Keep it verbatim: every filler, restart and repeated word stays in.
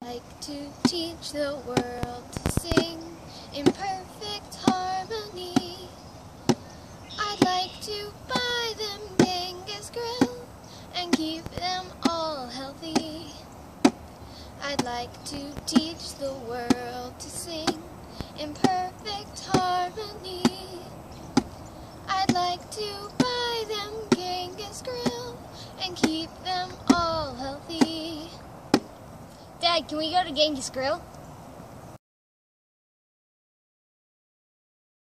like to teach the world to sing in perfect harmony. I'd like to buy them Ghenghis grill and keep them all healthy. I'd like to teach the world to sing in perfect harmony. I'd like to buy them Ghenghis grill and keep them all healthy. Dad, can we go to Ghenghis grill?